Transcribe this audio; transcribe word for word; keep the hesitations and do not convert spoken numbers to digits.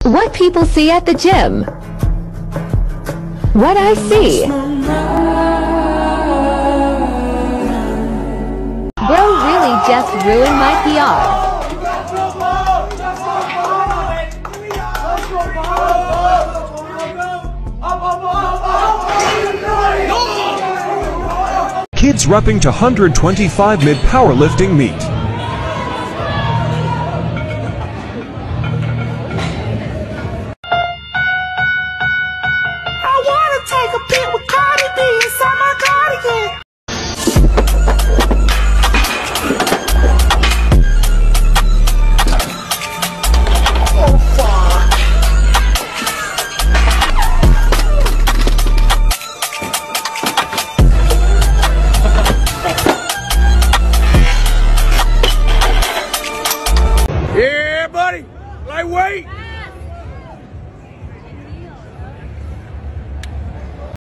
What people see at the gym. What I see. Bro really just ruined my P R. Kids repping to one hundred twenty-five mid powerlifting meet.